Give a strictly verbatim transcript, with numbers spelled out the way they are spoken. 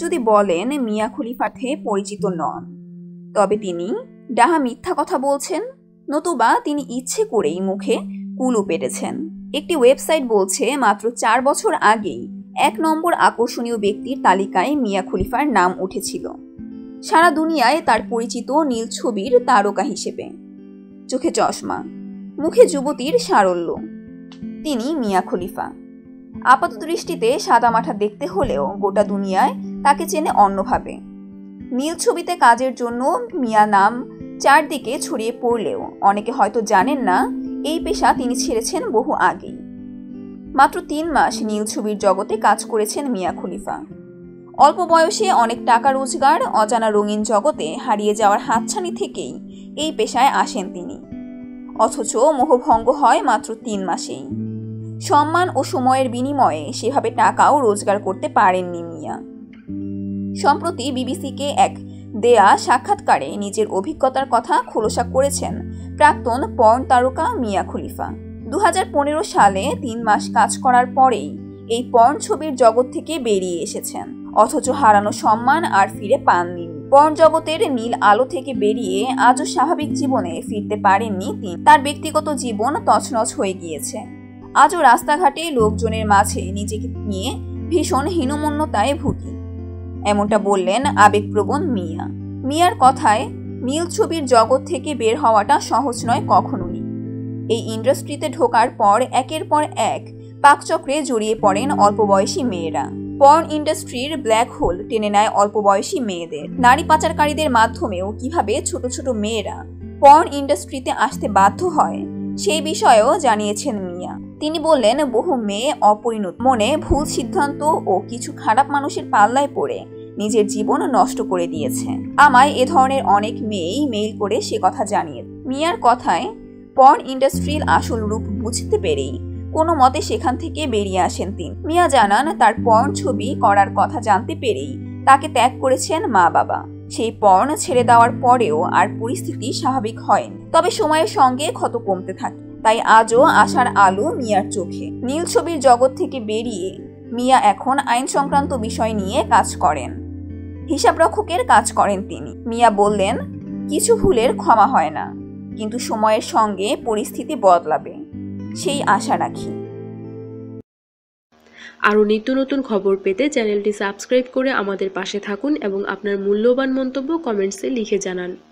যদি বলেন মিয়া খলিফাতে পরিচিত নন, তবে তিনি ডাহা মিথ্যা কথা বলছেন, নতুবা তিনি ইচ্ছে করেই মুখে কুলু পেটেছেন। একটি ওয়েবসাইট বলছে মাত্র চার বছর আগেই এক নম্বর আকর্ষণীয় ব্যক্তির তালিকায় মিয়া খলিফার নাম উঠেছিল, সারা দুনিয়ায় তার পরিচিত নীল ছবির তারকা হিসেবে। চোখে চশমা, মুখে যুবতীর সারল্য, তিনি মিয়া খলিফা। আপাত দৃষ্টিতে সাদামাঠা দেখতে হলেও গোটা দুনিয়ায় তাকে চেনে অন্যভাবে। নীল ছবিতে কাজের জন্য মিয়া নাম চারদিকে ছড়িয়ে পড়লেও অনেকে হয়তো জানেন না এই পেশা তিনি ছেড়েছেন বহু আগেই। মাত্র তিন মাস নীল ছবির জগতে কাজ করেছেন মিয়া খলিফা। অল্প বয়সে অনেক টাকা রোজগার, অজানা রঙিন জগতে হারিয়ে যাওয়ার হাতছানি থেকেই এই পেশায় আসেন তিনি। অথচ মোহভঙ্গ হয় মাত্র তিন মাসেই। সম্মান ও সময়ের বিনিময়ে সেভাবে টাকাও রোজগার করতে পারেননি মিয়া। সম্প্রতি বিবিসিকে এক দেয়া সাক্ষাৎকারে নিজের অভিজ্ঞতার কথা খোলসা করেছেন প্রাক্তন পর্ন তারকা মিয়া খলিফা। দু হাজার পনেরো সালে তিন মাস কাজ করার পরেই এই পর্ন ছবির জগৎ থেকে বেরিয়ে এসেছেন, অথচ হারানো সম্মান আর ফিরে পাননি। পর্ন জগতের নীল আলো থেকে বেরিয়ে আজও স্বাভাবিক জীবনে ফিরতে পারেননি তিনি। তার ব্যক্তিগত জীবন তছনছ হয়ে গিয়েছে। আজও রাস্তাঘাটে লোকজনের মাঝে নিজেকে নিয়ে ভীষণ হীনমন্যতায় ভুগি, এমনটা বললেন আবেগপ্রবণ মিয়া। মিয়ার কথায় নীল ছবির জগৎ থেকে বের হওয়াটা সহজ নয় কখনোই। এই ইন্ডাস্ট্রিতে ঢোকার পর একের পর এক পাকচক্রে জড়িয়ে পড়েন অল্প বয়সী মেয়েরা। পর্ন ইন্ডাস্ট্রির ব্ল্যাক হোল টেনে নেয় অল্প বয়সী মেয়েদের। নারী পাচারকারীদের মাধ্যমেও কিভাবে ছোট ছোট মেয়েরা পর্ন ইন্ডাস্ট্রিতে আসতে বাধ্য হয় সেই বিষয়েও জানিয়েছেন মিয়া। তিনি বললেন, বহু মেয়ে অপরিণত মনে ভুল সিদ্ধান্ত ও কিছু খারাপ মানুষের পাল্লায় পড়ে নিজের জীবন নষ্ট করে দিয়েছে। আমায় এ ধরনের অনেক মেয়েই মেইল করে সে কথা জানিয়ে। মিয়ার কথায় পর্ন ইন্ডাস্ট্রির আসল রূপ বুঝতে পেরেই কোনো মতে সেখান থেকে বেরিয়ে আসেন তিনি। মিয়া জানান, তার পর্ন ছবি করার কথা জানতে পেরেই তাকে ত্যাগ করেছেন মা বাবা। সেই পর্ন ছেড়ে দেওয়ার পরেও আর পরিস্থিতি স্বাভাবিক হয়নি, তবে সময়ের সঙ্গে ক্ষত কমতে থাকে। তাই আজও আশার আলো মিয়ার চোখে। নীল ছবির জগৎ থেকে বেরিয়ে মিয়া এখন আইন সংক্রান্ত বিষয় নিয়ে কাজ করেন, হিসাবরক্ষকের কাজ করেন তিনি। মিয়া বললেন, কিছু ভুলের ক্ষমা হয় না, কিন্তু সময়ের সঙ্গে পরিস্থিতি বদলাবে, সেই আশা রাখি। আরও নিত্য নতুন খবর পেতে চ্যানেলটি সাবস্ক্রাইব করে আমাদের পাশে থাকুন এবং আপনার মূল্যবান মন্তব্য কমেন্টসে লিখে জানান।